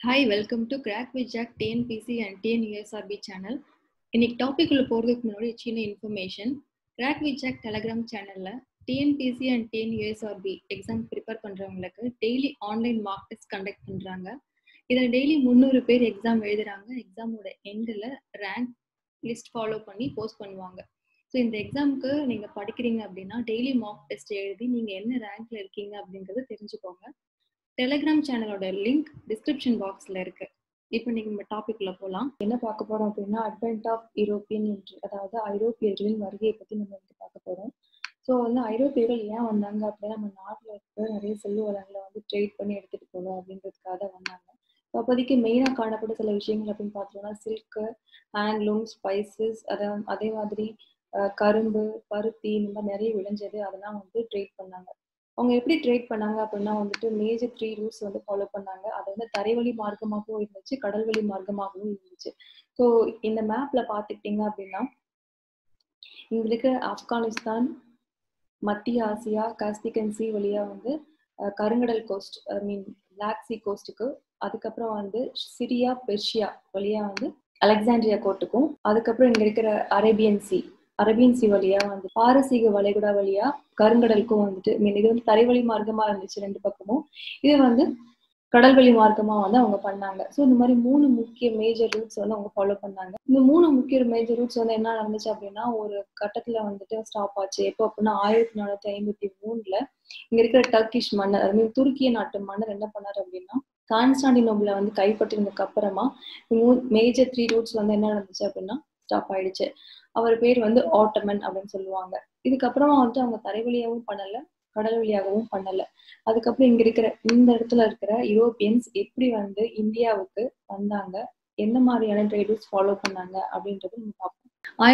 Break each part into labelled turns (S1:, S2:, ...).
S1: Hi, welcome to Crack with Jack TNPC and TNUSRB channel. இன்னைக்கு topic உள்ள போகிறதுக்கு முன்னாடி சின்ன information. Crack with Jack Telegram சேனல்ல TNPSC and TNUSRB exam prepare பண்றவங்களுக்கு daily online mock test conduct பண்றாங்க. இதில் டெய்லி 300 பேர் எக்ஸாம் எழுதுறாங்க. எக்ஸாமோட எண்டில் ரேங்க் லிஸ்ட் ஃபாலோ பண்ணி போஸ்ட் பண்ணுவாங்க. ஸோ இந்த எக்ஸாமுக்கு நீங்கள் படிக்கிறீங்க அப்படின்னா டெய்லி மார்க் டெஸ்ட் எழுதி நீங்கள் என்ன ரேங்க்ல இருக்கீங்க அப்படிங்கிறத தெரிஞ்சுக்கோங்க. டெலிகிராம் சேனலோட லிங்க் டிஸ்கிரிப்ஷன் பாக்ஸ்ல இருக்கு. இப்போ நீங்க நம்ம டாபிக்ல போகலாம். என்ன பார்க்க போறோம் அப்படின்னா அட்வென்ட் ஆஃப் யூரோப்பியன் என்ட்ரி, அதாவது ஐரோப்பியர்களின் வருகையை பத்தி நம்ம வந்து பார்க்க போறோம். ஸோ வந்து ஐரோப்பியர்கள் ஏன் வந்தாங்க அப்படின்னா நம்ம நாட்டில் இருக்க நிறைய செல்வ வளங்களை வந்து ட்ரேட் பண்ணி எடுத்துட்டு போகணும் அப்படின்றதுக்காக வந்தாங்க. ஸோ அப்போதைக்கு மெயினாக காணப்பட்ட சில விஷயங்கள் அப்படின்னு பார்த்தோம்னா சில்க்கு, ஹேண்ட்லூம், ஸ்பைசஸ், அதே மாதிரி கரும்பு, பருத்தி, இந்த மாதிரி நிறைய விளைஞ்சது அதெல்லாம் வந்து ட்ரேட் பண்ணாங்க. அவங்க எப்படி ட்ரேட் பண்ணாங்க அப்படின்னா வந்துட்டு மேஜர் 3 ரூட்ஸ் வந்து ஃபாலோ பண்ணாங்க. அது வந்து தரைவழி மார்க்கமாகவும் இருந்துச்சு, கடல்வழி மார்க்கமாகவும் இருந்துச்சு. ஸோ இந்த மேப்ல பார்த்துக்கிட்டீங்க அப்படின்னா இங்க இருக்க ஆப்கானிஸ்தான், மத்திய ஆசியா, காஸ்பிகன் சி வழியா வந்து கருங்கடல் கோஸ்ட், பிளாக் சி கோஸ்ட்டுக்கு, அதுக்கப்புறம் வந்து சிரியா, பெர்ஷியா வழியா வந்து அலெக்சாண்ட்ரியா கோர்ட்டுக்கும், அதுக்கப்புறம் இங்க இருக்கிற அரேபியன் சி வழியா வந்து பாரசீக வளைகுடா வழியா கருங்கடலுக்கும் வந்துட்டு இது வந்து தரைவழி மார்க்கமா இருந்துச்சு ரெண்டு பக்கமும். இது வந்து கடல்வழி மார்க்கமா வந்து அவங்க பண்ணாங்க. ஸோ இந்த மாதிரி 3 முக்கிய மேஜர் ரூட்ஸ் வந்து அவங்க ஃபாலோ பண்ணாங்க. இந்த 3 முக்கிய மேஜர் ரூட்ஸ் வந்து என்ன நடந்துச்சு அப்படின்னா ஒரு கட்டத்துல வந்துட்டு ஸ்டாப் ஆச்சு. எப்போ அப்படின்னா 1453 இங்க இருக்கிற டர்க்கிஷ் மன்னர், அது மாதிரி துருக்கிய நாட்டு மன்னர் என்ன பண்ணாரு அப்படின்னா கான்ஸ்டாண்டினோபிள வந்து கைப்பற்றினதுக்கு அப்புறமா மேஜர் 3 ரூட்ஸ் வந்து என்ன நடந்துச்சு அப்படின்னா ஸ்டாப் ஆயிடுச்சு. அவர் பேர் வந்து ஆட்டமன் அப்படின்னு சொல்லுவாங்க. இதுக்கப்புறமா வந்து அவங்க தரைவழியாகவும் பண்ணல, கடல் வழியாகவும் பண்ணல. அதுக்கப்புறம் இங்க இருக்கிற இந்த இடத்துல இருக்கிற யூரோப்பியன்ஸ் எப்படி வந்து இந்தியாவுக்கு வந்தாங்க, என்ன மாதிரியான ட்ரேட் ரூட்ஸ் ஃபாலோ பண்ணாங்க அப்படின்றது நம்ம பார்ப்போம்.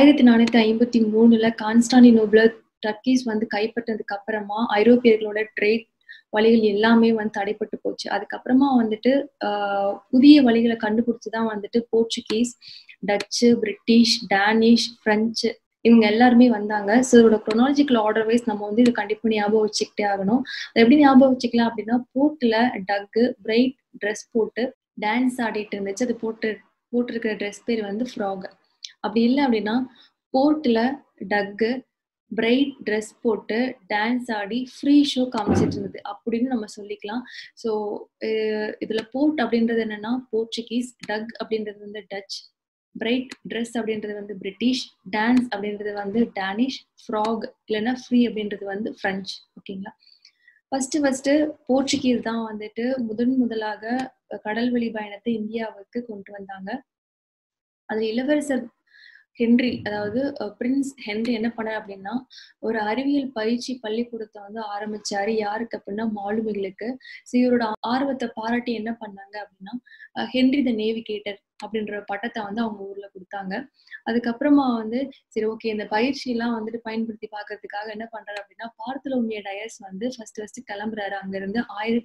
S1: 1453 கான்ஸ்டாண்டினோபிள டர்க்கிஸ் வந்து கைப்பற்றதுக்கு அப்புறமா ஐரோப்பியர்களோட ட்ரேட் வழிகள் எல்லாமே வந்து தடைப்பட்டு போச்சு. அதுக்கப்புறமா வந்துட்டு புதிய வழிகளை கண்டுபிடிச்சுதான் வந்துட்டு Portuguese, Dutch, British, Danish, French இவங்க எல்லாருமே வந்தாங்க. ஸோ இதோட குரோனாலஜிக்கல் ஆர்டர் வைஸ் நம்ம வந்து இது கண்டிப்பா ஞாபகம் வச்சுக்கிட்டே ஆகணும். அது எப்படி ஞாபகம் வச்சுக்கலாம் அப்படின்னா போர்ட்ல டக்கு பிரைட் ட்ரெஸ் போட்டு டான்ஸ் ஆடிட்டு இருந்துச்சு. அது போட்டிருக்கிற ட்ரெஸ் பேர் வந்து ஃப்ராக். அப்படி இல்லை அப்படின்னா போர்ட்ல டக்கு பிரைட் ட்ரெஸ் போட்டு டான்ஸ் ஆடி ஃப்ரீ ஷோ காமிச்சிட்டு இருந்தது அப்படின்னு நம்ம சொல்லிக்கலாம். ஸோ இதுல போர்ட் அப்படின்றது என்னன்னா போர்ச்சுகீஸ், டக் அப்படின்றது வந்து டச், பிரைட் ட்ரெஸ் அப்படின்றது வந்து பிரிட்டிஷ், டான்ஸ் அப்படின்றது வந்து டேனிஷ், ஃப்ராக் இல்லைன்னா ஃப்ரீ அப்படின்றது வந்து பிரெஞ்சு. ஓகேங்களா? ஃபர்ஸ்ட் போர்ச்சுகீஸ் தான் வந்துட்டு முதலாக கடல்வழி பயணத்தை இந்தியாவுக்கு கொண்டு வந்தாங்க. அதுல இளவரசர் ஹென்றி, அதாவது பிரின்ஸ் ஹென்றி என்ன பண்ணார் அப்படின்னா ஒரு அறிவியல் பயிற்சி பள்ளிக்கூடத்தை வந்து ஆரம்பிச்சாரு. யாருக்கு அப்படின்னா மாலுமிகளுக்கு. ஸோ இவரோட ஆர்வத்தை பாராட்டி என்ன பண்ணாங்க அப்படின்னா ஹென்றி த நேவிகேட்டர் அப்படின்ற பட்டத்தை வந்து அவங்க ஊர்ல கொடுத்தாங்க. அதுக்கப்புறமா வந்து சரி ஓகே இந்த பயிற்சி எல்லாம் வந்துட்டு பயன்படுத்தி பாக்குறதுக்காக என்ன பண்றாரு அப்படின்னா பார்த்தலோமிய டயஸ் வந்து ஃபர்ஸ்ட் கிளம்புறாரு. அங்க இருந்து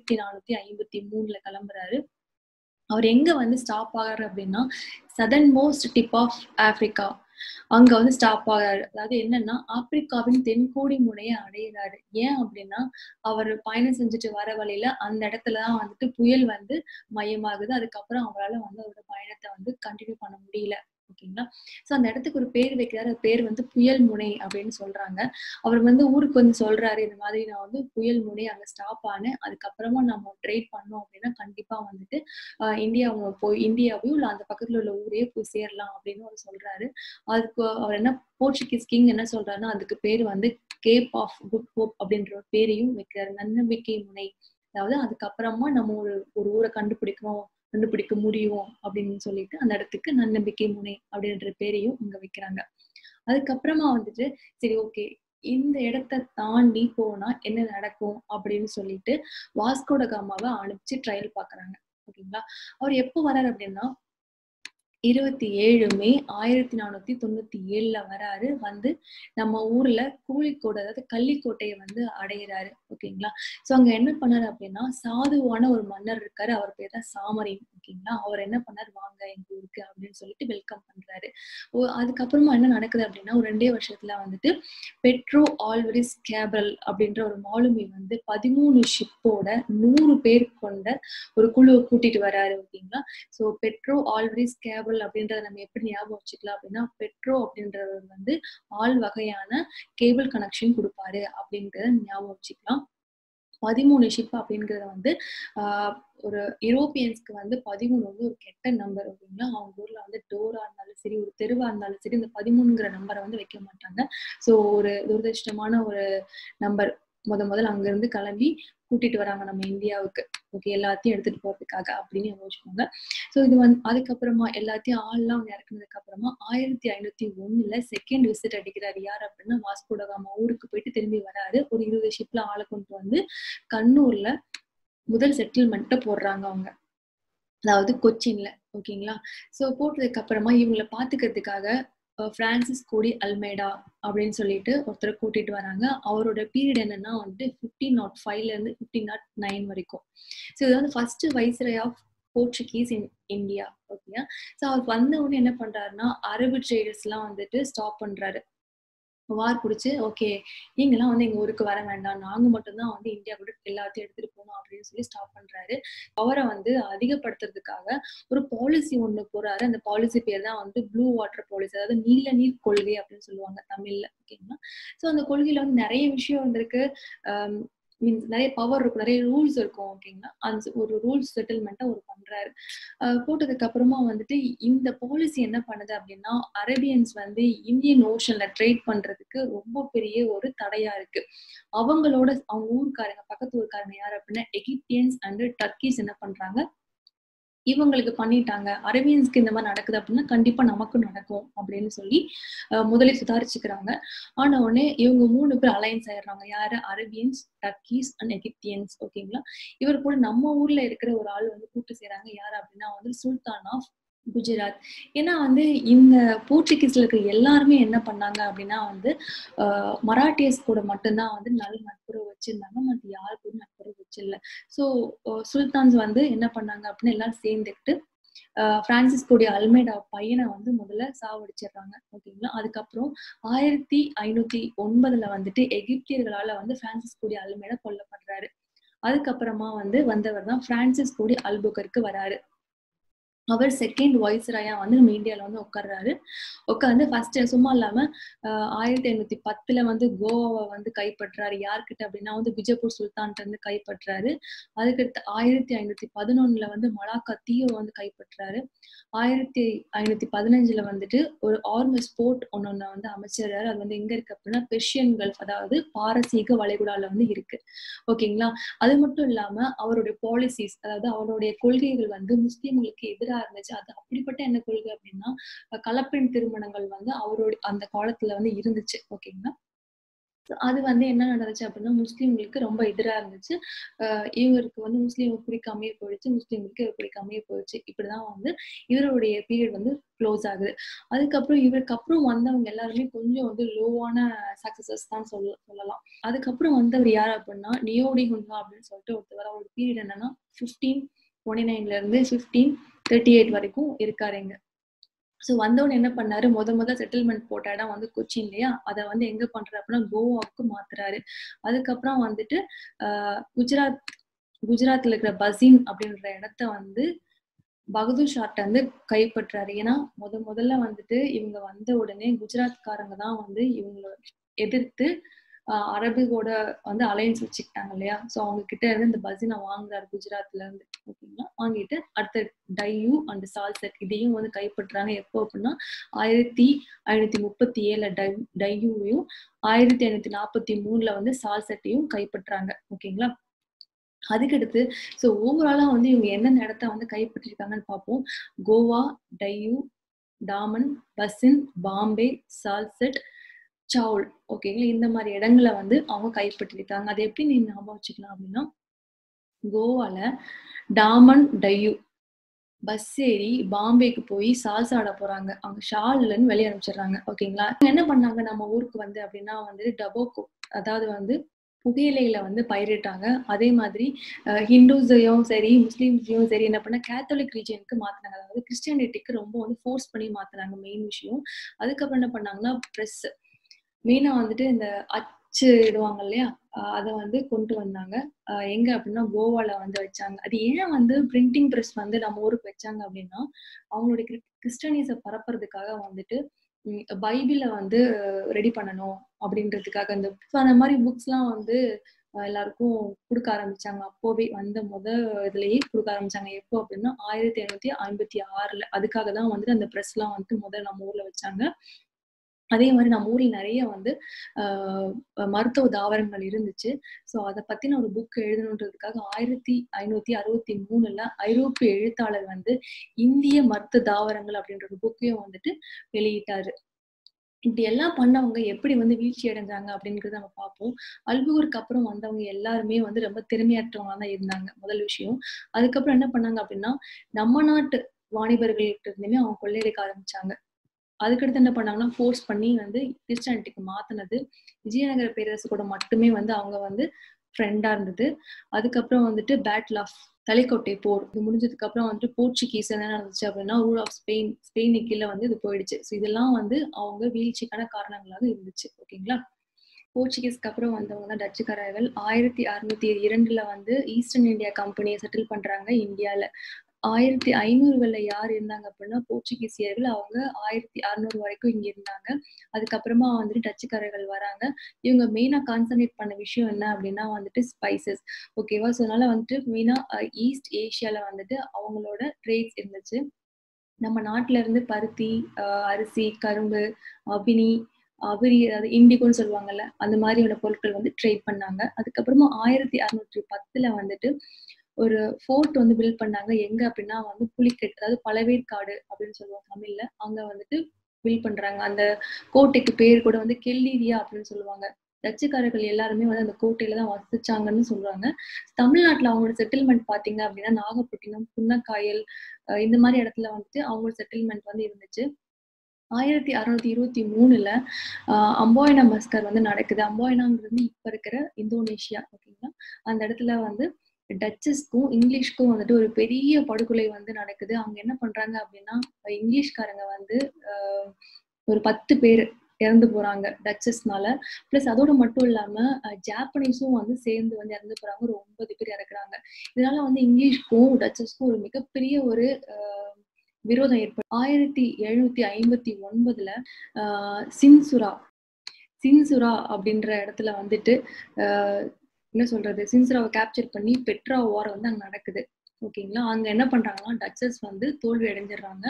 S1: 1453 கிளம்புறாரு. அவர் எங்க வந்து ஸ்டாப் ஆகாரு அப்படின்னா southern most tip of Africa, அங்க வந்து ஸ்டாப் ஆகாரு. அதாவது என்னன்னா ஆப்பிரிக்காவின் தென்கோடி முனையை அடையிறாரு. ஏன் அப்படின்னா அவர் பயணம் செஞ்சுட்டு வர வழியில அந்த இடத்துலதான் வந்துட்டு புயல் வந்து மையமாகுது. அதுக்கப்புறம் அவரால் வந்து அவரோட பயணத்தை வந்து கண்டினியூ பண்ண முடியல. ஓகேங்களா? ஸோ அந்த இடத்துக்கு ஒரு பேர் வைக்கிறாரு. பேர் வந்து புயல் முனை அப்படின்னு சொல்றாங்க. அவர் வந்து ஊருக்கு வந்து சொல்றாரு இந்த மாதிரி நான் வந்து புயல் முனை அங்க ஸ்டாப் ஆனேன், அதுக்கப்புறமா நம்ம ட்ரேட் பண்ணோம் அப்படின்னா கண்டிப்பா வந்துட்டு இந்தியாவையும் இல்ல அந்த பக்கத்துல உள்ள ஊரையே போய் சேரலாம் அப்படின்னு அவர் சொல்றாரு. அதுக்கு அவர் என்ன போர்ச்சுகீஸ் கிங் என்ன சொல்றாருன்னா அதுக்கு பேர் வந்து கேப் ஆஃப் குட் ஹோப் அப்படின்ற ஒரு பேரையும் வைக்கிறாரு, நன்னம்பிக்கை முனை. அதாவது அதுக்கப்புறமா நம்ம ஒரு ஊரை கண்டுபிடிக்க முடியும் அப்படின்னு சொல்லிட்டு அந்த இடத்துக்கு நன்னம்பிக்கை முனை அப்படின்ற பேரையும் இங்க வைக்கிறாங்க. அதுக்கப்புறமா வந்துட்டு சரி ஓகே இந்த இடத்தை தாண்டி போனா என்ன நடக்கும் அப்படின்னு சொல்லிட்டு வாஸ்கோட காமாவை அனுப்பிச்சு ட்ரையல் பாக்குறாங்க. ஓகேங்களா? அவர் எப்போ வர்றாரு அப்படின்னா 27 மே 1497 வராரு. வந்து நம்ம ஊர்ல கோழிக்கோடு, அதாவது கள்ளிக்கோட்டையை வந்து அடையிறாரு. ஓகேங்களா? ஸோ அங்க என்ன பண்ணாரு அப்படின்னா சாதுவான ஒரு மன்னர் இருக்காரு, அவர் பேர் தான் சாமரின். ஓகேங்களா. அவர் என்ன பண்ணாரு, வாங்க எங்க ஊருக்கு அப்படின்னு சொல்லிட்டு வெல்கம் பண்றாரு. அதுக்கப்புறமா என்ன நடக்குது அப்படின்னா, ஒரு 2 வருஷத்துல வந்துட்டு பெட்ரோ ஆல்வரிஸ் கேப்ரல் அப்படின்ற ஒரு மாலுமி வந்து 13 ஷிப்போட 100 பேர் கொண்ட ஒரு குழுவை கூட்டிட்டு வராரு. ஓகேங்களா. ஸோ பெட்ரோ ஆல்வரிஸ் கேப்ரல் அப்படின்றத நம்ம எப்படி ஞாபகம் வச்சுக்கலாம் அப்படின்னா, பெட்ரோ அப்படின்றவர் வந்து ஆல் வகையான கேபிள் கனெக்ஷன் கொடுப்பாரு அப்படின்றத ஞாபகம் வச்சுக்கலாம். 13 ஷிப் அப்படிங்கிறத வந்து ஒரு யூரோப்பியன்ஸ்க்கு வந்து 13 வந்து ஒரு கெட்ட நம்பர். ஓகேங்களா. அவங்க ஊர்ல வந்து டோரா இருந்தாலும் சரி, ஒரு தெருவா இருந்தாலும் சரி, இந்த 13ங்கிற நம்பரை வந்து வைக்க மாட்டாங்க. ஸோ ஒரு துரதிருஷ்டமான ஒரு நம்பர். முதல்ல அங்க இருந்து கிளம்பி கூட்டிட்டு வராங்க நம்ம இந்தியாவுக்கு. ஓகே, எல்லாத்தையும் எடுத்துட்டு போறதுக்காக அப்படின்னு யோசிச்சுக்கோங்க. ஸோ இது வந்து அதுக்கப்புறமா எல்லாத்தையும் ஆள்லாம் இறக்குனதுக்கு அப்புறமா 1501 செகண்ட் விசிட் அடிக்கிறாரு. யார் அப்படின்னா வாஸ்கோ ட காமா. ஊருக்கு போயிட்டு திரும்பி வராரு. ஒரு 20 ஷிப்ல ஆளை கொண்டு வந்து கண்ணூர்ல முதல் செட்டில்மெண்ட்டை போடுறாங்க அவங்க, அதாவது கொச்சின்ல. ஓகேங்களா. ஸோ போட்டதுக்கு அப்புறமா இவங்களை பாத்துக்கிறதுக்காக பிரான்சிஸ் கோடி அல்மேடா அப்படின்னு சொல்லிட்டு ஒருத்தரை கூட்டிட்டு வராங்க. அவரோட பீரியட் என்னன்னா வந்துட்டு 1505ல இருந்து 1509 வரைக்கும். ஸோ இது வந்து first viceroy of Portuguese in India. ஓகேயா. ஸோ அவர் வந்த உடனே என்ன பண்றாருன்னா, அரபு ட்ரேடர்ஸ் எல்லாம் வந்துட்டு ஸ்டாப் பண்றாரு. வார் பிடிச்சு, ஓகே நீங்கெல்லாம் வந்து எங்க ஊருக்கு வர வேண்டாம், நாங்க மட்டும்தான் வந்து இந்தியா கூட எல்லாத்தையும் எடுத்துட்டு போகணும் அப்படின்னு சொல்லி ஸ்டாப் பண்றாரு. அவரை வந்து அதிகப்படுத்துறதுக்காக ஒரு பாலிசி ஒண்ணு போறாரு. அந்த பாலிசி பேர் தான் வந்து ப்ளூ வாட்டர் பாலிசி, அதாவது நீல நீர் கொள்கை அப்படின்னு சொல்லுவாங்க தமிழ்ல. ஓகேங்களா. ஸோ அந்த கொள்கையில வந்து நிறைய விஷயம் வந்திருக்கு. மீன்ஸ் நிறைய பவர் இருக்கும், நிறைய ரூல்ஸ் இருக்கும். ஓகேங்களா. அந்த ஒரு ரூல்ஸ் செட்டில்மெண்ட்டை அவர் பண்றாரு. போட்டதுக்கு அப்புறமா வந்துட்டு இந்த பாலிசி என்ன பண்ணுது அப்படின்னா, அரேபியன்ஸ் வந்து இந்தியன் ஓஷன்ல ட்ரேட் பண்றதுக்கு ரொம்ப பெரிய ஒரு தடையா இருக்கு. அவங்களோட அவங்க ஊருக்காரங்க, பக்கத்து ஊருக்காரங்க யாரு அப்படின்னா எகிப்தியன்ஸ் அண்ட் டர்க்கிஸ் என்ன பண்றாங்க, இவங்களுக்கு பண்ணிட்டாங்க. அரேபியன்ஸ்க்கு இந்த மாதிரி நடக்குது அப்படின்னா கண்டிப்பா நமக்கும் நடக்கும் அப்படின்னு சொல்லி முதலில் சுதாரிச்சுக்கிறாங்க. ஆன உடனே இவங்க 3 பேர் அலையன்ஸ் ஆயிடுறாங்க. யாரு, அரேபியன்ஸ், டர்க்கிஸ் அண்ட் எகிப்தியன்ஸ். ஓகேங்களா. இவர் கூட நம்ம ஊர்ல இருக்கிற ஒரு ஆள் வந்து கூட்டு செய்றாங்க. யாரு அப்படின்னா வந்து சுல்தான் ஆஃப் குஜராத். ஏன்னா வந்து இந்த போர்ச்சுகீஸ்ல இருக்க எல்லாருமே என்ன பண்ணாங்க அப்படின்னா வந்து மராட்டியஸ் கூட மட்டும்தான் வந்து நல்ல நட்புறவு வச்சிருந்தாங்க. மற்ற யாரு கூட நட்புறவு வச்சில்ல. ஸோ சுல்தான்ஸ் வந்து என்ன பண்ணாங்க அப்படின்னு எல்லாம் சேர்ந்துக்கிட்டு பிரான்சிஸ் கோடி அல்மேடா பையனை வந்து முதல்ல சாவடிச்சிடுறாங்க. ஓகேங்களா. அதுக்கப்புறம் 1509 வந்துட்டு எகிப்தியர்களால வந்து பிரான்சிஸ் கோடி அல்மேடா கொல்லப்படுறாரு. அதுக்கப்புறமா வந்து வந்தவர் தான் பிரான்சிஸ் கோடி அல்புகர்க்கு வராரு. அவர் செகண்ட் வைஸ்ராயா வந்து நம்ம இந்தியால வந்து உட்கார்றாரு. உட்காந்து ஃபர்ஸ்ட் சும்மா இல்லாம 1510 வந்து கோவாவை வந்து கைப்பற்றாரு. யார்கிட்ட அப்படின்னா வந்து விஜயபூர் சுல்தான்கிட்ட இருந்து கைப்பற்றாரு. அதுக்கடுத்து 1511 வந்து மலாக்கா தீவை வந்து கைப்பற்றாரு. 1515 வந்துட்டு ஒரு ஆர்மஸ் போர்ட் ஒன்னு வந்து அமைச்சிடுறாரு. அது வந்து எங்க இருக்கு அப்படின்னா பெர்ஷியன் கல்ஃப், அதாவது பாரசீக வளைகுடால வந்து இருக்கு. ஓகேங்களா. அது மட்டும் இல்லாம அவருடைய பாலிசிஸ், அதாவது அவருடைய கொள்கைகள் வந்து முஸ்லிம்களுக்கு எதிராக இருந்துச்சு. அது அப்படிப்பட்ட என்ன கொள்கை அப்படின்னா கலப்பெண் திருமணங்கள் வந்து அவருடைய அந்த காலத்துல வந்து இருந்துச்சு. ஓகேங்களா. அது வந்து என்ன நடந்துச்சு அப்படின்னா முஸ்லிம்களுக்கு ரொம்ப எதிரா இருந்துச்சு. இவருக்கு வந்து முஸ்லீம் பிடிக்காமயே போயிடுச்சு, முஸ்லிம்களுக்கு இவர் பிடிக்காமயே போயிடுச்சு. இப்படிதான் வந்து இவருடைய பீரியட் வந்து க்ளோஸ் ஆகுது. அதுக்கப்புறம் இவருக்கு அப்புறம் வந்தவங்க எல்லாருமே கொஞ்சம் வந்து லோவான சக்சஸஸ் தான் சொல்லலாம். அதுக்கப்புறம் வந்தவர் யார் அப்படின்னா நியோடி ஹுன்ஹா அப்படின்னு சொல்லிட்டு ஒருத்தவர். அவரோட பீரியட் என்னன்னா 1529 இருந்து 1538 வரைக்கும் இருக்காருங்க. ஸோ வந்தவன் என்ன பண்ணாரு, முதல்ல செட்டில்மெண்ட் போட்ட இடம் வந்து கொச்சின் இல்லையா, அதை வந்து எங்க பண்றாரு அப்படின்னா கோவாவுக்கு மாத்துறாரு. அதுக்கப்புறம் வந்துட்டு குஜராத்ல இருக்கிற பசீன் அப்படின்ற இடத்த வந்து பகதூர் ஷாட்ட வந்து கைப்பற்றாரு. ஏன்னா முதல்ல வந்துட்டு இவங்க வந்த உடனே குஜராத்காரங்க தான் வந்து இவங்களை எதிர்த்து அரபுகோட வந்து அலையன்ஸ் வச்சுக்கிட்டாங்க இல்லையா. ஸோ அவங்க கிட்ட இருந்து இந்த பசீனை வாங்குறாரு குஜராத்ல இருந்து. ஓகேங்களா. வாங்கிட்டு அடுத்த டையூ அண்ட் சால்செட் இதையும் வந்து கைப்பற்றாங்க. எப்போ அப்படின்னா 1537 டையூவையும் 1543 வந்து சால்செட்டையும் கைப்பற்றாங்க. ஓகேங்களா. அதுக்கடுத்து ஸோ ஓவராலா வந்து இவங்க என்னென்ன இடத்த வந்து கைப்பற்றிருக்காங்கன்னு பார்ப்போம். கோவா, டையூ, டாமன், பசின், பாம்பே, சால்செட், சவுல். ஓகேங்களா. இந்த மாதிரி இடங்களை வந்து அவங்க கைப்பற்றிருக்காங்க. அது எப்படி நீங்க ஞாபகம் வச்சுக்கலாம் அப்படின்னா, கோவால டாமன், டையூ பஸ் ஏறி பாம்பேக்கு போய் சால்சா ஆட போறாங்க. அவங்க ஷால்ன்னு வெளியே அனுப்பிச்சிடுறாங்க. ஓகேங்களா. என்ன பண்ணாங்க நம்ம ஊருக்கு வந்து அப்படின்னா வந்து டபோக்கோ, அதாவது வந்து புகையிலைகளை வந்து பயிரிட்டாங்க. அதே மாதிரி ஹிந்துஸையும் சரி, முஸ்லீம்ஸையும் சரி என்ன பண்ண கேத்தலிக் ரீஜியனுக்கு மாத்தினாங்க. அதாவது கிறிஸ்டியானிட்டிக்கு ரொம்ப வந்து ஃபோர்ஸ் பண்ணி மாத்தினாங்க மெயின் விஷயம். அதுக்கப்புறம் என்ன பண்ணாங்கன்னா ப்ரெஸ் மெயினா வந்துட்டு இந்த அச்சு இடுவாங்க இல்லையா, அதை வந்து கொண்டு வந்தாங்க. எங்க அப்படின்னா கோவால வந்து வச்சாங்க. அது ஏன் வந்து பிரிண்டிங் ப்ரெஸ் வந்து நம்ம ஊருக்கு வச்சாங்க அப்படின்னா, அவங்களுடைய கிறிஸ்டியனிச பரப்புறதுக்காக வந்துட்டு பைபிளை வந்து ரெடி பண்ணணும் அப்படின்றதுக்காக அந்த மாதிரி புக்ஸ்லாம் வந்து எல்லாருக்கும் கொடுக்க ஆரம்பிச்சாங்க. அப்போவே வந்த இதுலயே கொடுக்க ஆரம்பிச்சாங்க. எப்போ அப்படின்னா 1756 அதுக்காக தான் வந்துட்டு அந்த ப்ரெஸ் எல்லாம் வந்துட்டு முதல்ல நம்ம ஊர்ல வச்சாங்க. அதே மாதிரி நம்ம ஊர்ல நிறைய வந்து மருத்துவ தாவரங்கள் இருந்துச்சு. ஸோ அதை பத்தின ஒரு புக் எழுதணுன்றதுக்காக 1563 ஐரோப்பிய எழுத்தாளர் வந்து இந்திய மருத்துவ தாவரங்கள் அப்படின்ற ஒரு புக்கையும் வந்துட்டு வெளியிட்டாரு. இப்படி எல்லாம் பண்ணவங்க எப்படி வந்து வீழ்ச்சி அடைஞ்சாங்க அப்படிங்கறத நம்ம பார்ப்போம். அல்புகருக்கு அப்புறம் வந்தவங்க எல்லாருமே வந்து ரொம்ப திறமையற்றவங்க தான் இருந்தாங்க, முதல் விஷயம். அதுக்கப்புறம் என்ன பண்ணாங்க அப்படின்னா, நம்ம நாட்டு வாணிபர்கள்கிட்ட இருந்துமே அவங்க கொள்ளையடிக்க ஆரம்பிச்சாங்க. அதுக்கடுத்து என்ன பண்ணாங்கன்னா ஃபோர்ஸ் பண்ணி வந்து கிறிஸ்டியானிட்டிக்கு மாத்தினது விஜயநகர பேரரசு கூட மட்டுமே வந்து அவங்க வந்து ஃப்ரெண்டா இருந்தது. அதுக்கப்புறம் வந்துட்டு பேட்டில் ஆஃப் தலைக்கோட்டை போர் இது முடிஞ்சதுக்கு அப்புறம் வந்துட்டு போர்ச்சுகீஸ் என்ன நடந்துச்சு அப்படின்னா ரூல் ஆஃப் ஸ்பெயின் கீழே வந்து இது போயிடுச்சு. ஸோ இதெல்லாம் வந்து அவங்க வீழ்ச்சிக்கான காரணங்களாக இருந்துச்சு. ஓகேங்களா. போர்ச்சுகீஸ்க்கு அப்புறம் வந்தவங்க தான் டச்சுக்காரர்கள். 1602 வந்து ஈஸ்டர்ன் இந்தியா கம்பெனியை செட்டில் பண்றாங்க இந்தியால. 1500 யார் இருந்தாங்க அப்படின்னா போர்ச்சுகீசியர்கள். அவங்க 1600 வரைக்கும் இங்க இருந்தாங்க. அதுக்கப்புறமா வந்துட்டு டச்சுக்காரர்கள் வராங்க. இவங்க மெயினா கான்சன்ட்ரேட் பண்ண விஷயம் என்ன அப்படின்னா வந்துட்டு ஸ்பைசஸ். ஓகேவா. ஸோ அதனால வந்துட்டு மெயினா ஈஸ்ட் ஏஷியால வந்துட்டு அவங்களோட ட்ரேட்ஸ் இருந்துச்சு. நம்ம நாட்டுல இருந்து பருத்தி, அரிசி, கரும்பு, அபினி, அதாவது இண்டிகோன்னு சொல்லுவாங்கல்ல, அந்த மாதிரியான பொருட்கள் வந்து ட்ரேட் பண்ணாங்க. அதுக்கப்புறமா 1610 வந்துட்டு ஒரு ஃபோர்ட் வந்து பில்ட் பண்ணாங்க. எங்க அப்படின்னா வந்து புலிக்கெட், அதாவது பழவேற்காடு அப்படின்னு சொல்லுவாங்க தமிழ்ல. அங்க வந்துட்டு பில்ட் பண்றாங்க. அந்த கோட்டைக்கு பேர் கூட வந்து கெல்லீரியா அப்படின்னு சொல்லுவாங்க. டச்சுக்காரர்கள் எல்லாருமே வந்து அந்த கோட்டையில தான் வசிச்சாங்கன்னு சொல்றாங்க. தமிழ்நாட்டுல அவங்களோட செட்டில்மெண்ட் பாத்தீங்க அப்படின்னா நாகப்பட்டினம், புன்னக்காயல் இந்த மாதிரி இடத்துல வந்துட்டு அவங்களோட செட்டில்மெண்ட் வந்து இருந்துச்சு. 1623 அம்போயனா மஸ்கர் வந்து நடக்குது. அம்போயனாங்கிறது இப்ப இருக்கிற இந்தோனேஷியா. ஓகேங்களா. அந்த இடத்துல வந்து டச்சஸ்க்கும் இங்கிலீஷ்க்கும் வந்துட்டு ஒரு பெரிய படுகொலை வந்து நடக்குது. அவங்க என்ன பண்றாங்க அப்படின்னா இங்கிலீஷ்காரங்க வந்து ஒரு 10 பேர் இறந்து போறாங்க டச்சஸ்னால. பிளஸ் அதோட மட்டும் இல்லாம ஜாப்பனீஸும் வந்து சேர்ந்து வந்து இறந்து போறாங்க. ஒரு 9 பேர் இறக்குறாங்க. இதனால வந்து இங்கிலீஷ்க்கும் டச்சஸ்க்கும் ஒரு மிகப்பெரிய ஒரு விரோதம் ஏற்படும். 1759 சின்சுரா அப்படின்ற இடத்துல வந்துட்டு என்ன சொல்றது, சின்சுராவை கேப்சர் பண்ணி பெட்ரா வார் வந்து அங்க நடக்குது. ஓகேங்களா. அங்க என்ன பண்றாங்கன்னா டச்சஸ் வந்து தோல்வி அடைஞ்சிடுறாங்க.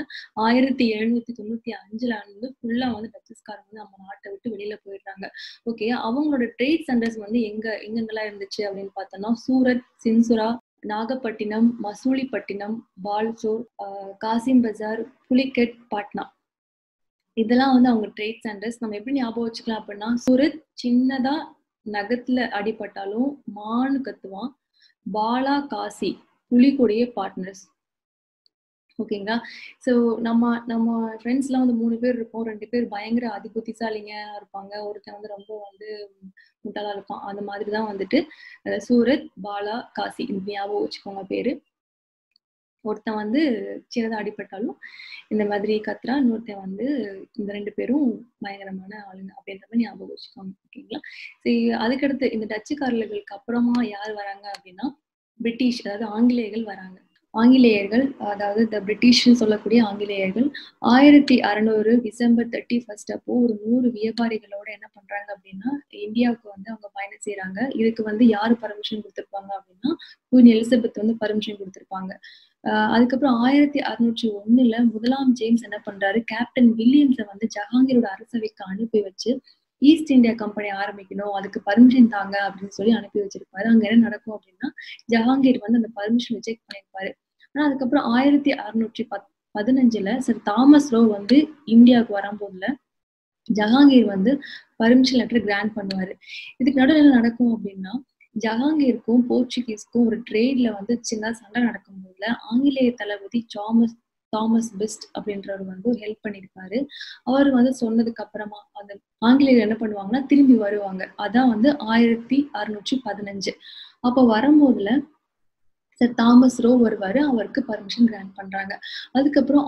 S1: 1795 வந்து ஃபுல்லா வந்து டச்சஸ்காரங்க வந்து நம்ம நாட்டை விட்டு வெளியில போயிடுறாங்க. ஓகே. அவங்களோட ட்ரேட் சென்டர்ஸ் வந்து எங்கெங்கெல்லாம் இருந்துச்சு அப்படின்னு பார்த்தோம்னா சூரத், சின்சுரா, நாகப்பட்டினம், மசூலிப்பட்டினம், பால்சோர், காசிம் பஜார், புலிகெட், பாட்னா. இதெல்லாம் வந்து அவங்க ட்ரேட் சென்டர்ஸ். நம்ம எப்படி ஞாபகம் வச்சுக்கலாம் அப்படின்னா சூரத் சின்னதா நகத்துல அடிபட்டாலும் மானு கத்துவான். பாலா, காசி புலிகொடிய பார்ட்னர்ஸ். ஓகேங்களா. ஸோ நம்ம ஃப்ரெண்ட்ஸ்லாம் வந்து 3 பேர் இருப்போம். 2 பேர் பயங்கர அதிபுத்திசாலிங்க இருப்பாங்க. ஒருத்தன் வந்து ரொம்ப வந்து முட்டாளா இருப்பான். அந்த மாதிரி தான் வந்துட்டு சூரத், பாலா, காசி இந்த ஞாபகம் வச்சுக்கோங்க பேரு. ஒருத்தன் வந்து சின்னதா அடிபட்டாலும் இந்த மாதிரி கத்துறா, இன்னொருத்தன் வந்து இந்த 2 பேரும் பயங்கரமான ஆளுங்க அப்படின்ற மாதிரி ஞாபகம் வச்சுக்கோங்க. ஓகேங்களா. சரி. அதுக்கடுத்து இந்த டச்சுக்காரர்களுக்கு அப்புறமா யார் வராங்க அப்படின்னா பிரிட்டிஷ், அதாவது ஆங்கிலேயர்கள் வராங்க. ஆங்கிலேயர்கள், அதாவது இந்த பிரிட்டிஷ்னு சொல்லக்கூடிய ஆங்கிலேயர்கள் 1600 டிசம்பர் 31 அப்போ ஒரு 100 வியாபாரிகளோட என்ன பண்றாங்க அப்படின்னா இந்தியாவுக்கு வந்து அவங்க பயணம் செய்யறாங்க. இதுக்கு வந்து யாரு பர்மிஷன் கொடுத்திருப்பாங்க அப்படின்னா குயின் எலிசபெத் வந்து பர்மிஷன் கொடுத்திருப்பாங்க. அதுக்கப்புறம் 1601 முதலாம் ஜேம்ஸ் என்ன பண்றாரு, கேப்டன் வில்லியம்ஸை வந்து ஜஹாங்கீரோட அரசவைக்கு அனுப்பி வச்சு ஈஸ்ட் இந்தியா கம்பெனி ஆரம்பிக்கணும், அதுக்கு பர்மிஷன் தாங்க அப்படின்னு சொல்லி அனுப்பி வச்சிருப்பாரு. அங்க என்ன நடக்கும் அப்படின்னா ஜஹாங்கீர் வந்து அந்த பர்மிஷன் ரிஜெக்ட் பண்ணிருப்பாரு. ஆனா அதுக்கப்புறம் 1615 சர் தாமஸ் ரோ வந்து இந்தியாவுக்கு வரும்போதுல ஜஹாங்கீர் வந்து பர்மிஷன் லெட்டர் கிராண்ட் பண்ணுவாரு. இதுக்கு நடுவில் என்ன நடக்கும் அப்படின்னா ஜஹாங்கீருக்கும் போர்ச்சுகீஸ்க்கும் ஒரு ட்ரேட்ல வந்து சின்ன சண்டை நடக்கும் போதுல ஆங்கிலேய தளபதி தாமஸ் பெஸ்ட் அப்படின்றவர் வந்து ஹெல்ப் பண்ணியிருப்பாரு. அவர் வந்து சொன்னதுக்கு அப்புறமா அந்த ஆங்கிலேயர் என்ன பண்ணுவாங்கன்னா திரும்பி வருவாங்க. அதான் வந்து 1615. அப்போ வரும்போதுல சார் தாமஸ் ரோ வருவாரு. அவருக்கு பர்மிஷன் கிராண்ட் பண்றாங்க. அதுக்கப்புறம்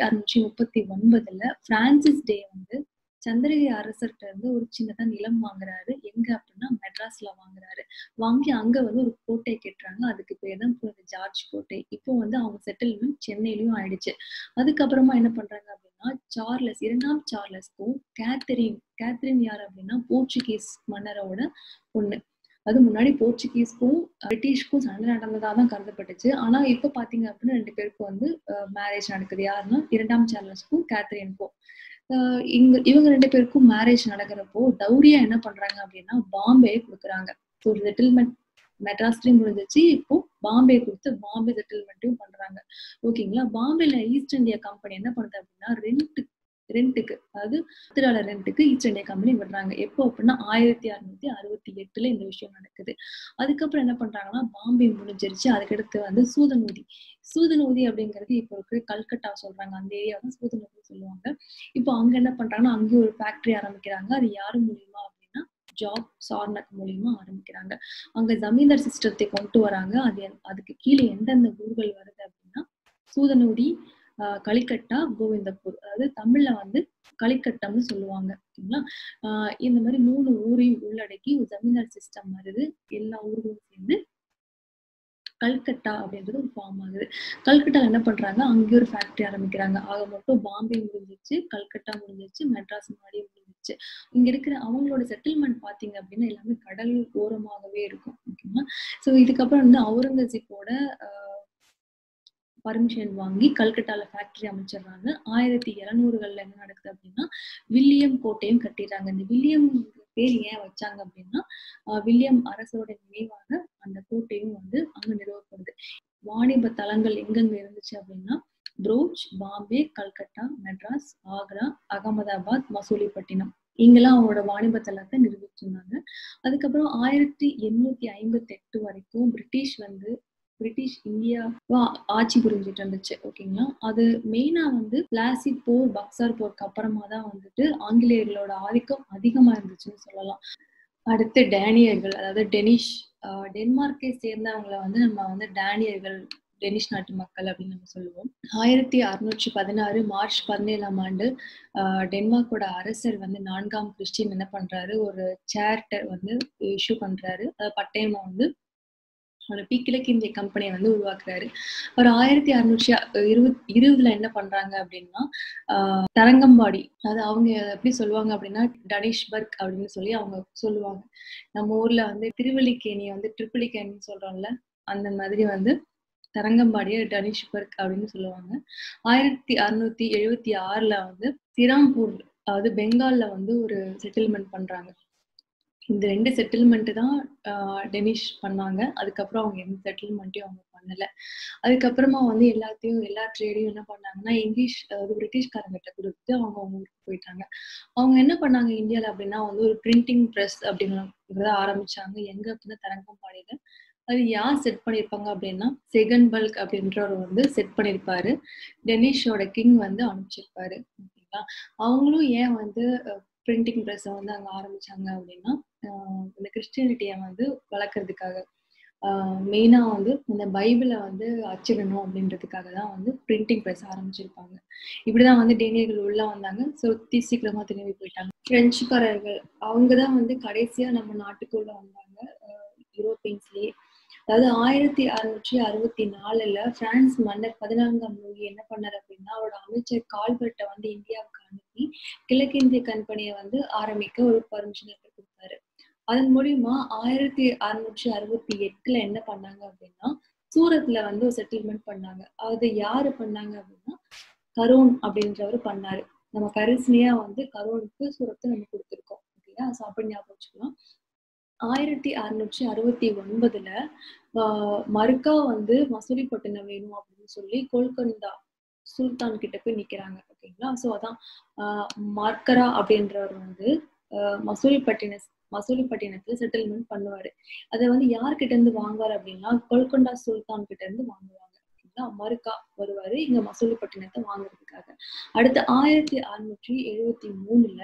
S1: 1639ல பிரான்சிஸ் டே வந்து சந்திரகிரி அரசர்கிட்ட இருந்து ஒரு சின்னதா நிலம் வாங்குறாரு. எங்க அப்படின்னா மெட்ராஸ்ல வாங்குறாரு. வாங்கி அங்க வந்து ஒரு கோட்டை கட்டுறாங்க. அதுக்கு பேர் தான் புனித ஜார்ஜ் கோட்டை. இப்போ வந்து அவங்க செட்டில்மெண்ட் சென்னையிலயும் ஆயிடுச்சு. அதுக்கப்புறமா என்ன பண்றாங்க அப்படின்னா சார்லஸ் 2ஆம் சார்லஸ்க்கும் கேத்தரின் யார் அப்படின்னா போர்ச்சுகீஸ் மன்னரோட பொண்ணு. அது முன்னாடி போர்ச்சுகீஸ்க்கும் பிரிட்டிஷ்க்கும் சண்டை நடந்ததா தான் கருதப்பட்டுச்சு. ஆனா இப்ப பாத்தீங்க அப்படின்னா 2 பேருக்கும் வந்து மேரேஜ் நடக்குது. யாருன்னா 2ஆம் சார்லஸ்க்கும் கேத்தரினுக்கும். இவங்க 2 பேருக்கும் மேரேஜ் நடக்கிறப்போ டவுரியா என்ன பண்றாங்க அப்படின்னா பாம்பே கொடுக்குறாங்க. ஒரு செட்டில்மெண்ட் மெட்ராஸ்லயும் முடிஞ்சிச்சு. இப்போ பாம்பே கொடுத்து பாம்பே செட்டில்மெண்ட்டையும் பண்றாங்க. ஓகேங்களா. பாம்பேல ஈஸ்ட் இந்தியா கம்பெனி என்ன பண்ணுது அப்படின்னா ரெண்டுக்கு அதாவது $10 ரெண்டுக்கு ஈஸ்ட் இந்தியா கம்பெனி விடுறாங்க. எப்போ அப்படின்னா 1668ல இந்த விஷயம் நடக்குது. அதுக்கப்புறம் என்ன பண்றாங்கன்னா பாம்பே முடிஞ்சிருச்சு. அதுக்கடுத்து வந்து சூதனூதி அப்படிங்கிறது இப்போ இருக்கிற கல்கட்டா சொல்றாங்க. அந்த ஏரியா தான் சூதனூதி சொல்லுவாங்க. இப்போ அங்க என்ன பண்றாங்கன்னா அங்கேயும் ஒரு ஃபேக்டரி ஆரம்பிக்கிறாங்க. அது யாரு மூலியமா அப்படின்னா ஜாப் சார்னக் மூலியமா ஆரம்பிக்கிறாங்க. அங்க ஜமீன்தார் சிஸ்டத்தை கொண்டு வராங்க. அதுக்கு கீழே எந்தெந்த ஊர்கள் வருது அப்படின்னா சூதனூரி, கலிக்கட்டா, கோவிந்தப்பூர். அதாவது தமிழ்ல வந்து கலிக்கட்டம்னு சொல்லுவாங்க. ஓகேங்களா. இந்த மாதிரி 3 ஊரையும் உள்ளடக்கி ஒரு ஜமீன்தார் சிஸ்டம் வருது. எல்லா ஊர்களும் சேர்ந்து கல்கட்டா அப்படின்றது ஒரு ஃபார்ம் ஆகுது. கல்கட்டால என்ன பண்றாங்க அங்கேயும் ஒரு ஃபேக்டரி ஆரம்பிக்கிறாங்க. ஆக மொத்தம் பாம்பே முடிஞ்சிச்சு, கல்கட்டா முடிஞ்சிச்சு, மெட்ராஸ் முன்னாடியே முடிஞ்சிச்சு. இங்க இருக்கிற அவங்களோட செட்டில்மெண்ட் பாத்தீங்க அப்படின்னா எல்லாமே கடல் ஓரமாகவே இருக்கும். ஓகேங்களா. ஸோ இதுக்கப்புறம் வந்து அவுரங்கசீப்போட பர்மிஷன் வாங்கி கல்கட்டால ஃபேக்டரி அமைச்சிடுறாங்க. 1700கள்ல என்ன நடக்குது அப்படின்னா வில்லியம் கோட்டையும் கட்டிடுறாங்க. இந்த வில்லியம் பேர் ஏன் வச்சாங்க அப்படின்னா வில்லியம் அரசரோட நினைவாக அந்த கோட்டையும் வந்து அங்க நிறுவப்படுது. வாணிப தலங்கள் எங்கெங்க இருந்துச்சு அப்படின்னா புரோச், பாம்பே, கல்கட்டா, மெட்ராஸ், ஆக்ரா, அகமதாபாத், மசூலிப்பட்டினம். இங்கெல்லாம் அவங்களோட வாணிப தலத்தை நிரூபிச்சிருந்தாங்க. அதுக்கப்புறம் 1858 வரைக்கும் பிரிட்டிஷ் இந்தியாவா ஆட்சி புரிஞ்சிட்டு இருந்துச்சு. ஓகேங்களா. அது மெயினா வந்து பிளாசி போர், பக்சார் போருக்கு அப்புறமா தான் வந்துட்டு ஆங்கிலேயர்களோட ஆதிக்கம் அதிகமா இருந்துச்சுன்னு சொல்லலாம். அடுத்து டேனியர்கள், அதாவது டென்மார்க்கை சேர்ந்தவங்களை வந்து நம்ம வந்து டெனிஷ் நாட்டு மக்கள் அப்படின்னு நம்ம சொல்லுவோம். 1616 மார்ச் 17ஆம் ஆண்டு டென்மார்க்கோட அரசர் வந்து 4ஆம் கிறிஸ்டின் என்ன பண்றாரு, ஒரு சார்ட்டர் வந்து இஷ்யூ பண்றாரு. பட்டயமா வந்து கிழக்கிந்திய கம்பெனியை வந்து உருவாக்குறாரு. ஒரு 1620 என்ன பண்றாங்க அப்படின்னா தரங்கம்பாடி, அதாவது அவங்க எப்படி சொல்லுவாங்க அப்படின்னா டனிஷ்பர்க் அப்படின்னு சொல்லி அவங்க சொல்லுவாங்க. நம்ம ஊர்ல வந்து திருவல்லிக்கேணியை வந்து ட்ரிபிளிகேணின்னு சொல்றோம்ல, அந்த மாதிரி வந்து தரங்கம்பாடியை டனிஷ்பர்க் அப்படின்னு சொல்லுவாங்க. 1676ல வந்து சிராம்பூர், அதாவது பெங்கால்ல வந்து ஒரு செட்டில்மெண்ட் பண்றாங்க. இந்த 2 செட்டில்மெண்ட் தான் டெனிஷ் பண்ணாங்க. அதுக்கப்புறம் அவங்க எந்த செட்டில்மெண்ட்டையும் அவங்க பண்ணல. அதுக்கப்புறமா வந்து எல்லா ட்ரேடையும் என்ன பண்ணாங்கன்னா அதாவது பிரிட்டிஷ்காரங்கிட்ட கொடுத்து அவங்க ஊருக்கு போயிட்டாங்க. அவங்க என்ன பண்ணாங்க இந்தியால அப்படின்னா வந்து ஒரு பிரிண்டிங் பிரஸ் அப்படிங்கிறத ஆரம்பிச்சாங்க. எங்க அப்படின்னா தரங்கம்பாடியில. அது யார் செட் பண்ணியிருப்பாங்க அப்படின்னா செகன்பல்க் அப்படின்றவர் வந்து செட் பண்ணியிருப்பாரு. டெனிஷோட கிங் வந்து அனுப்பிச்சிருப்பாரு. ஓகேங்களா. அவங்களும் ஏன் வந்து பிரிண்டிங் பிரஸ்ஸை வந்து அங்க ஆரம்பிச்சாங்க அப்படின்னா இந்த கிறிஸ்டியானிட்டியை வந்து வளர்க்கறதுக்காக, மெயினா வந்து இந்த பைபிளை வந்து அச்சிடணும் அப்படின்றதுக்காக தான் வந்து பிரிண்டிங் பிரஸ் ஆரம்பிச்சிருப்பாங்க. இப்படிதான் வந்து டேனியர்கள் உள்ள வந்தாங்க. சீக்கிரமா திரும்பி போயிட்டாங்க. பிரெஞ்சுக்காரர்கள் அவங்கதான் வந்து கடைசியா நம்ம நாட்டுக்குள்ள வந்தாங்க யூரோப்பியன்ஸ்லயே. அதாவது 1664ல பிரான்ஸ் மன்னர் 14ஆம் லூயி என்ன பண்ணாரு அப்படின்னா அவரோட அமைச்சர் கால்பர்ட்டை வந்து இந்தியாவுக்கு அனுப்பி கிழக்கிந்திய கம்பெனியை வந்து ஆரம்பிக்க ஒரு பர்மிஷன் கொடுத்தாரு. அதன் மூலியமா 1668ல என்ன பண்ணாங்க அப்படின்னா சூரத்ல வந்து ஒரு செட்டில்மெண்ட் பண்ணாங்க. அது யாரு பண்ணாங்க அப்படின்னா கரோன் அப்படின்றவர் பண்ணாரு. நம்ம கரிசனையா வந்து கரோனுக்கு சூரத்தை நம்ம கொடுத்துருக்கோம். ஓகேங்களா. அப்படி ஞாபகம் வச்சுக்கலாம். 1669ல மர்கா வந்து மசூலிப்பட்டினம் வேணும் அப்படின்னு சொல்லி கோல்கொண்டா சுல்தான் கிட்ட போய் நிக்கிறாங்க. ஓகேங்களா. ஸோ அதான் மார்க்கரா அப்படின்றவர் வந்து மசூலிப்பட்டினத்துல செட்டில்மெண்ட் பண்ணுவாரு. அதை வந்து யார்கிட்ட இருந்து வாங்குவாரு அப்படின்னா கோல்கொண்டா சுல்தான் கிட்ட இருந்து வாங்குவாங்க. ஓகேங்களா, மருக்கா வருவாரு இங்க மசூலிப்பட்டினத்தை வாங்குறதுக்காக. அடுத்து 1673ல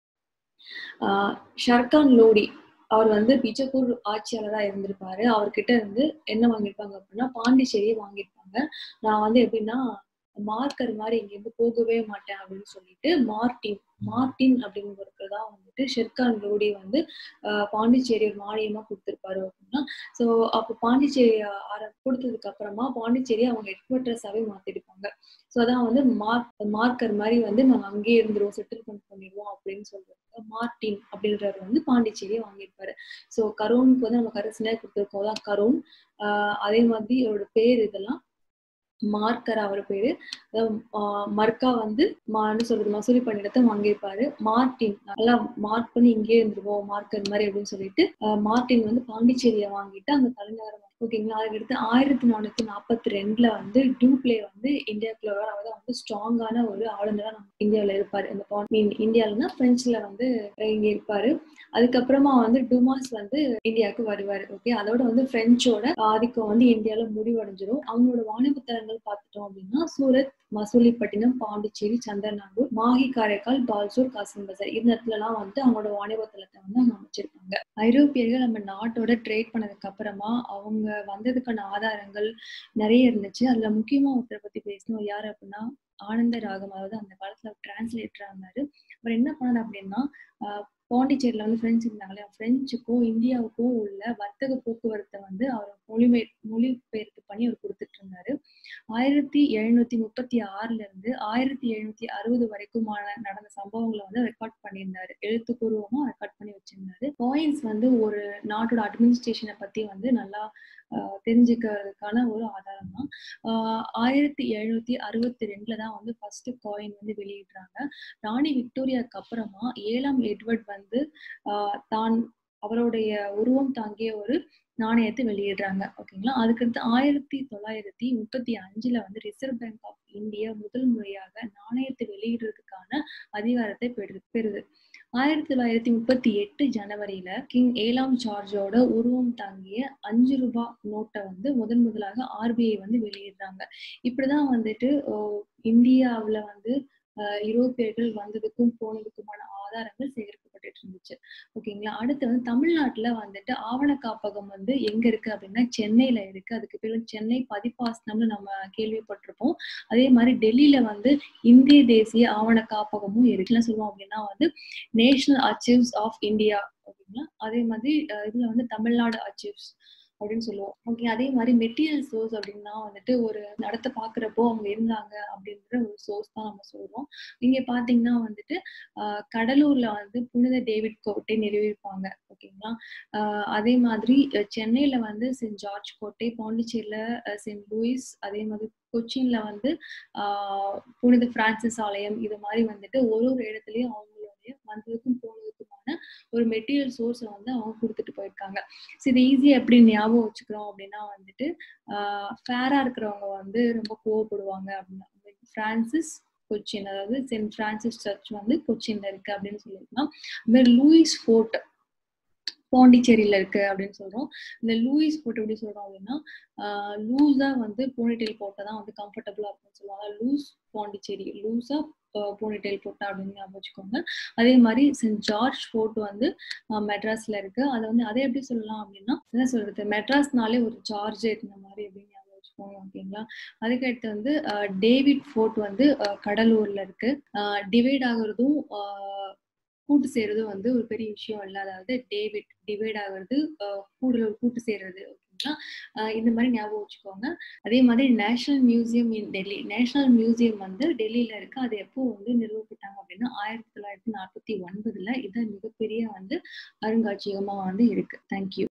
S1: ஷர்கான் லோடி அவர் வந்து பிஜப்பூர் ஆட்சியாளராக இருந்திருப்பாரு. அவர்கிட்ட இருந்து என்ன வாங்கியிருப்பாங்க அப்படின்னா பாண்டிச்சேரியை வாங்கியிருப்பாங்க. நான் வந்து எப்படின்னா மார்க்கர் மாதிரி இங்கேருந்து போகவே மாட்டேன் அப்படின்னு சொல்லிட்டு மார்டின் அப்படிங்கிறதுக்கு தான் வந்துட்டு ஷெர்கான் லோடி வந்து பாண்டிச்சேரி ஒரு மானியமா கொடுத்துருப்பாரு அப்படின்னா. ஸோ அப்போ பாண்டிச்சேரி கொடுத்ததுக்கு அப்புறமா பாண்டிச்சேரி அவங்க ஹெட்குவார்ட்டர்ஸாவே மாத்திருப்பாங்க. ஸோ அதான் வந்து மார்க்கர் மாதிரி வந்து நாங்கள் அங்கேயே இருந்துருவோம், செட்டில்மெண்ட் பண்ணிடுவோம் அப்படின்னு சொல்றாங்க. மார்டின் அப்படின்றவர் வந்து பாண்டிச்சேரியை வாங்கியிருப்பாரு. ஸோ கரோனுக்கு வந்து நம்ம கரசினா கொடுத்துருக்கோம் தான் கரோன். அதே மாதிரி அவரோட பேர் இதெல்லாம் மார்க்கர் அவர் பேரு. மர்க்கா வந்து என்ன சொல்றது மசூலிப்பட்டினத்தை வாங்கியிருப்பாரு. மார்டின் நல்லா மார்க் பண்ணி இங்கேயே இருந்துருவோம் மார்க்கர் மாதிரி அப்படின்னு சொல்லிட்டு மார்டின் வந்து பாண்டிச்சேரியை வாங்கிட்டு அங்க தலைநகரம் ஓகேங்களா. அதுக்கடுத்து 1442ல வந்து டூப்ளே வந்து இந்தியாவுக்குள்ள அவர் வந்து ஸ்ட்ராங்கான ஒரு ஆளுநரா நம்ம இந்தியாவில இருப்பாரு. இந்த இந்தியாவிலன்னா பிரெஞ்சுல வந்து இங்க இருப்பாரு. அதுக்கப்புறமா வந்து டுமாஸ் வந்து இந்தியாவுக்கு வருவாரு. ஓகே, அதோட வந்து பிரெஞ்சோட ஆதிக்கம் வந்து இந்தியாவில முடிவடைஞ்சிடும். அவங்களோட வாணிப தலங்கள் பார்த்துட்டோம் அப்படின்னா சூரத், மசூலிப்பட்டினம், பாண்டிச்சேரி, சந்தர்நாகூர், மாஹி, காரைக்கால், பால்சூர், காசிம் பஜார் இந்த இடத்துல எல்லாம் வந்து அவங்களோட வாணிப தலத்தை வந்து அவங்க அமைச்சிருப்பாங்க. ஐரோப்பியர்கள் நம்ம நாட்டோட ட்ரேட் பண்ணதுக்கு அப்புறமா அவங்க வந்ததுக்கான ஆதாரங்கள் நிறைய இருந்துச்சு. அதுல முக்கியமா ஒருத்தரை பத்தி பேசணும். யாரு அப்படின்னா ஆனந்த ராகம். அதாவது அந்த காலத்துல டிரான்ஸ்லேட்டரா இருந்தாரு. அவர் என்ன பண்ணாரு அப்படின்னா பாண்டிச்சேரியில வந்து பிரெஞ்சு இருந்தாங்களே, பிரெஞ்சுக்கும் இந்தியாவுக்கும் உள்ள வர்த்தக போக்குவரத்தை வந்து அவர் மொழிபெயர்ப்பு பண்ணி அவர் கொடுத்துட்டு இருந்தாரு. 1736ல இருந்து 1760 வரைக்குமான நடந்த சம்பவங்களை வந்து ரெக்கார்ட் பண்ணியிருந்தாரு. எழுத்துப்பூர்வமா ரெக்கார்ட் பண்ணி வச்சிருந்தாரு. காயின்ஸ் வந்து ஒரு நாட்டோட அட்மினிஸ்ட்ரேஷனை பத்தி வந்து நல்லா தெரிஞ்சுக்கிறதுக்கான ஒரு ஆதாரம் தான். 1762ல தான் வந்து ஃபர்ஸ்ட் காயின் வந்து வெளியிடுறாங்க. ராணி விக்டோரியாவுக்கு அப்புறமா 7ஆம் எட்வர்ட் வந்து தான் அவருடைய உருவம் தாங்கிய ஒரு நாணயத்தை வெளியிடுறாங்க. ஓகேங்களா. அதுக்கடுத்து 1935ல வந்து ரிசர்வ் பேங்க் ஆஃப் இந்தியா முதல் முறையாக நாணயத்தை வெளியிடுறதுக்கான அதிகாரத்தை பெறுது. 1938 ஜனவரியில கிங் 7ஆம் ஜார்ஜோட உருவம் தாங்கிய 5 ரூபாய் நோட்டை வந்து முதலாக RBI வந்து வெளியிடுறாங்க. இப்படிதான் வந்துட்டு இந்தியாவுல வந்து யூரோப்பியர்கள் வந்ததுக்கும் போனதுக்குமான ஆதாரங்கள் சேகரிக்கப்பட்டு இருந்துச்சு. ஓகேங்களா. அடுத்து வந்து தமிழ்நாட்டுல வந்துட்டு ஆவண காப்பகம் வந்து எங்க இருக்கு அப்படின்னா சென்னையில இருக்கு. அதுக்கு பேரு சென்னை பதிப்பாசனம்னு நம்ம கேள்விப்பட்டிருப்போம். அதே மாதிரி டெல்லியில வந்து இந்திய தேசிய ஆவண காப்பகமும் இருக்குன்னு சொல்லுவோம் அப்படின்னா வந்து நேஷனல் ஆர்ச்சிவ்ஸ் ஆஃப் இந்தியா. ஓகேங்களா. அதே மாதிரி இதுல வந்து தமிழ்நாடு ஆர்ச்சிவ்ஸ் அப்படின்னு சொல்லுவோம். ஓகே, அதே மாதிரி மெட்டீரியல் சோர்ஸ் அப்படின்னா வந்துட்டு ஒரு நடத்தை பாக்குறப்போ அவங்க இருந்தாங்க அப்படின்ற ஒரு சோர்ஸ் தான் நம்ம சொல்றோம். இங்க பாத்தீங்கன்னா வந்துட்டு கடலூர்ல வந்து புனித டேவிட் கோட்டை நிறுவியிருப்பாங்க. ஓகேங்களா. அதே மாதிரி சென்னையில வந்து சென்ட் ஜார்ஜ் கோட்டை, பாண்டிச்சேரியில சென்ட் லூயிஸ், அதே மாதிரி கொச்சின்ல வந்து புனித பிரான்சிஸ் ஆலயம். இது மாதிரி வந்துட்டு ஒரு இடத்துலயும் அவங்களுடைய வந்ததுக்கும் போனதுக்குமான ஒரு மெட்டீரியல் சோர்ஸை வந்து அவங்க கொடுத்துட்டு போயிருக்காங்க. இது ஈஸியா எப்படி ஞாபகம் வச்சுக்கிறோம் அப்படின்னா வந்துட்டு ஃபேரா இருக்கிறவங்க வந்து ரொம்ப கோவப்படுவாங்க அப்படின்னா பிரான்சிஸ் கொச்சின், அதாவது சென்ட் பிரான்சிஸ் சர்ச் வந்து கொச்சின்ல இருக்கு அப்படின்னு சொல்லியிருக்கோம். அது மாதிரி லூயிஸ் ஃபோர்ட் பாண்டிச்சேரியில இருக்கு அப்படின்னு சொல்றோம். இந்த லூயிஸ் போட்டு எப்படி சொல்றோம் அப்படின்னா லூஸா வந்து போனிடெயில் போட்டா தான் வந்து கம்ஃபர்டபுளா இருக்கும்னு சொல்லுவாங்க. லூஸ் பாண்டிச்சேரி, லூஸா போனிடெயில் போட்டா அப்படின்னு ஞாபகம் வச்சுக்கோங்க. அதே மாதிரி சென்ட் ஜார்ஜ் ஃபோர்ட் வந்து மெட்ராஸ்ல இருக்கு. அதை வந்து அதை எப்படி சொல்லலாம் அப்படின்னா என்ன சொல்றது, மெட்ராஸ்னாலே ஒரு ஜார்ஜெட் இந்த மாதிரி அப்படின்னு ஞாபகம் வச்சுக்கோங்க. ஓகேங்களா. அதுக்கடுத்து வந்து டேவிட் ஃபோர்ட் வந்து கடலூர்ல இருக்கு. டிவைட் ஆகுறதும் கூட்டு சேர்றதும் வந்து ஒரு பெரிய விஷயம் இல்லை. அதாவது டிவைட் ஆகுறது கூட்டு சேர்றது. ஓகேங்களா. இந்த மாதிரி ஞாபகம் வச்சுக்கோங்க. அதே மாதிரி national museum in Delhi, national museum வந்து டெல்லியில இருக்கு. அது எப்போ வந்து நிறுவப்பட்டாங்க அப்படின்னா 1949ல. இது மிகப்பெரிய வந்து அருங்காட்சியகமா வந்து இருக்கு. தேங்க்யூ.